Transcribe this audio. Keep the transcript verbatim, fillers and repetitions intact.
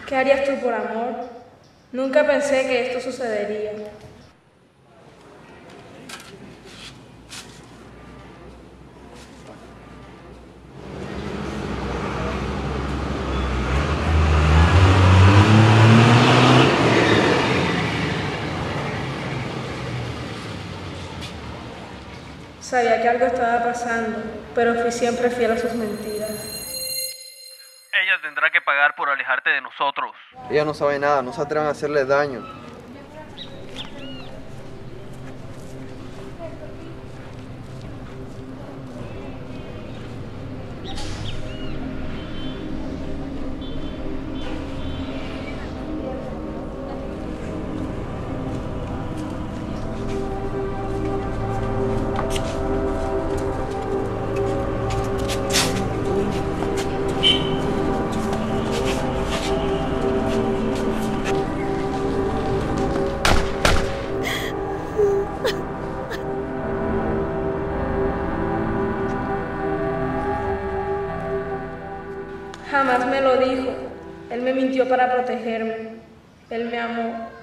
¿Qué harías tú por amor? Nunca pensé que esto sucedería. Sabía que algo estaba pasando, pero fui siempre fiel a sus mentiras. Ella tendrá que pagar por alejarte de nosotros. Ella no sabe nada, no se atrevan a hacerle daño. Jamás me lo dijo. Él me mintió para protegerme. Él me amó.